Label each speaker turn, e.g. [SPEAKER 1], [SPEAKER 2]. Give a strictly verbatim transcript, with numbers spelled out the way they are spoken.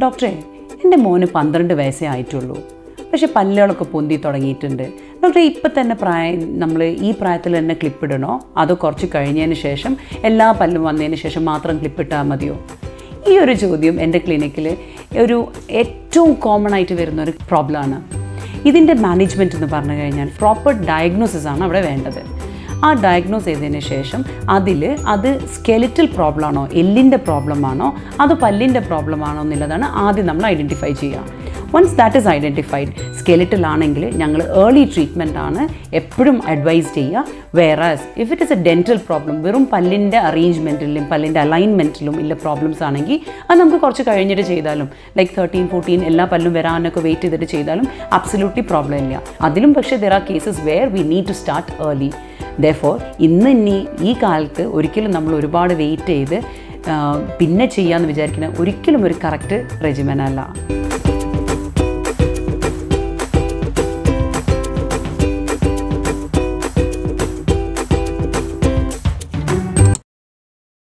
[SPEAKER 1] ഡോക്ടറെ എൻ്റെ മോന് പന്ത്രണ്ട് വയസ്സേ ആയിട്ടുള്ളൂ, പക്ഷേ പല്ലുകളൊക്കെ പൊന്തി തുടങ്ങിയിട്ടുണ്ട്. ഡോക്ടറെ ഇപ്പം തന്നെ പ്രായം നമ്മൾ ഈ പ്രായത്തിൽ തന്നെ ക്ലിപ്പിടണോ അതോ കുറച്ച് കഴിഞ്ഞതിന് ശേഷം എല്ലാ പല്ലും വന്നതിന് ശേഷം മാത്രം ക്ലിപ്പിട്ടാൽ മതിയോ? ഈ ഒരു ചോദ്യം എൻ്റെ ക്ലിനിക്കിൽ ഒരു ഏറ്റവും കോമൺ ആയിട്ട് വരുന്ന ഒരു പ്രോബ്ലമാണ്. ഇതിൻ്റെ മാനേജ്മെൻറ്റ് എന്ന് പറഞ്ഞു കഴിഞ്ഞാൽ പ്രോപ്പർ ഡയഗ്നോസിസ് ആണ് അവിടെ വേണ്ടത്. ആ ഡയഗ്നോസ് ചെയ്തതിന് ശേഷം അതിൽ അത് സ്കെലിറ്റൽ പ്രോബ്ലം ആണോ, എല്ലിൻ്റെ പ്രോബ്ലം ആണോ, അത് പല്ലിൻ്റെ പ്രോബ്ലം ആണോ എന്നുള്ളതാണ് ആദ്യം നമ്മൾ ഐഡൻറ്റിഫൈ ചെയ്യുക. Once that is identified, skeletal ആണെങ്കിൽ ഞങ്ങൾ ഏർലി ട്രീറ്റ്മെൻ്റ് ആണ് എപ്പോഴും അഡ്വൈസ് ചെയ്യുക. Whereas if it is a dental problem, വെറും പല്ലിൻ്റെ അറേഞ്ച്മെൻറ്റിലും പല്ലിൻ്റെ അലൈൻമെൻറ്റിലും ഇല്ല പ്രോബ്ലംസ് ആണെങ്കിൽ അത് നമുക്ക് കുറച്ച് കഴിഞ്ഞിട്ട് ചെയ്താലും, ലൈക്ക് തേർട്ടീൻ ഫോർട്ടീൻ എല്ലാ പല്ലും വരാനൊക്കെ വെയിറ്റ് ചെയ്തിട്ട് ചെയ്താലും അബ്സല്യൂട്ട്ലി പ്രോബ്ലം ഇല്ല. അതിലും പക്ഷേ there are cases where we need to start early. Therefore ഇന്ന് ഇനി ഈ കാലത്ത് ഒരിക്കലും നമ്മൾ ഒരുപാട് വെയിറ്റ് ചെയ്ത് പിന്നെ ചെയ്യാമെന്ന് വിചാരിക്കുന്ന ഒരിക്കലും ഒരു കറക്റ്റ് റെജിമെൻ അല്ല.